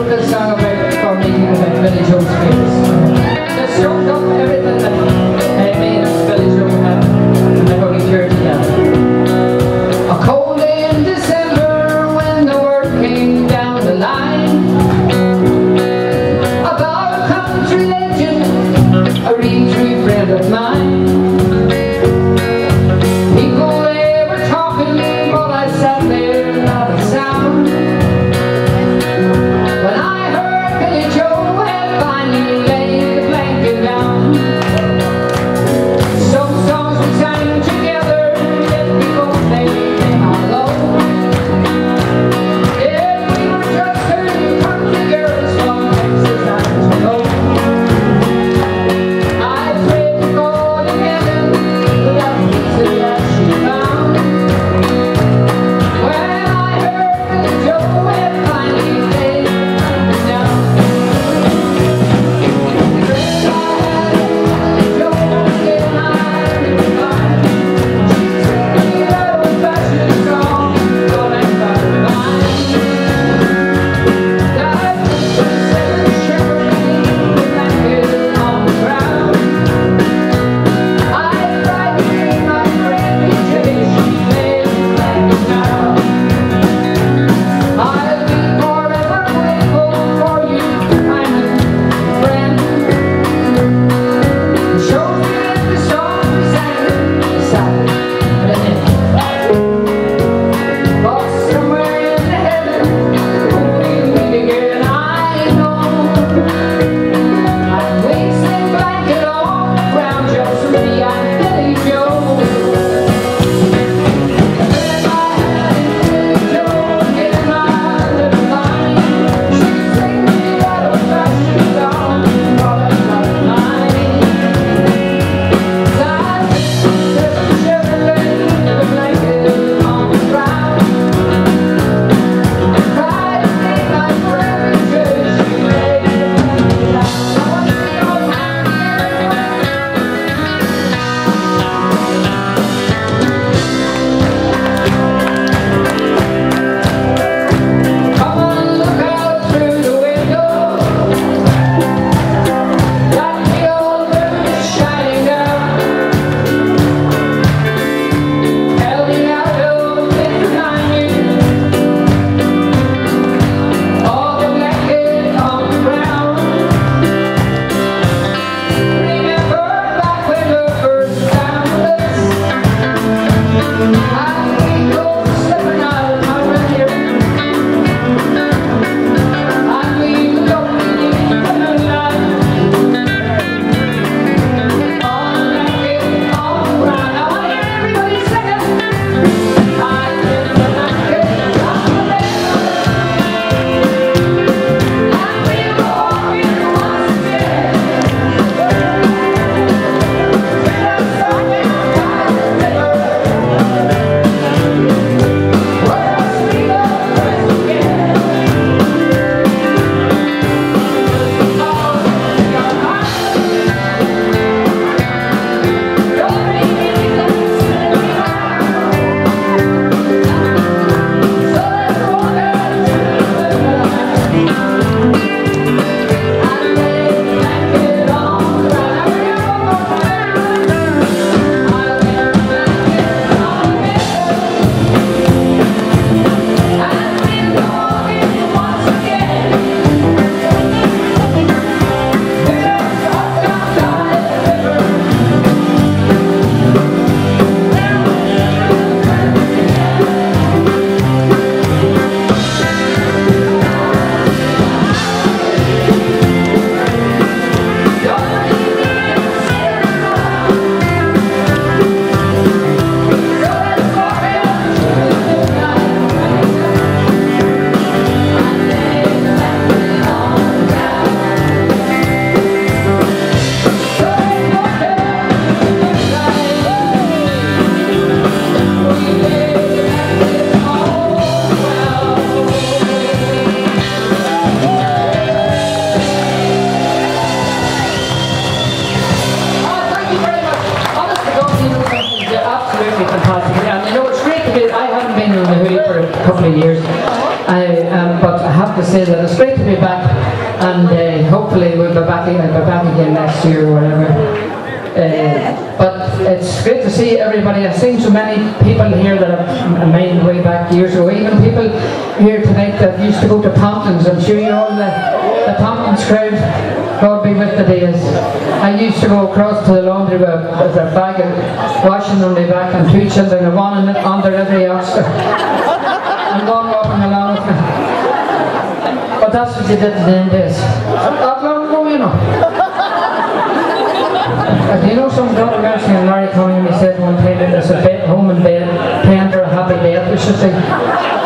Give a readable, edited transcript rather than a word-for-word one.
this song about for me about Billy Joe's face. It summed up everything that me and Billy Joe had never returned together. A cold day in December when the word came down the line about a country legend, a real true friend of mine. People they were talking, but I sat there not a sound. When I heard Billy Joe had finally but I have to say that it's great to be back, and hopefully we'll be back again next year or whatever. But it's great to see everybody. I've seen so many people here that have made way back years ago. Even people here tonight that used to go to Pomptons. I'm sure you all the Pomptons crowd. God be with the days. I used to go across to the laundry with a bag of washing on my back and 2 children and one under every youngster. And one walking along with me. But that's what you did in them days. That long ago, you know. You know, some daughter mentioned and Larry coming and he said one time that there's a bed home in bed, playing for a happy bed, we should say.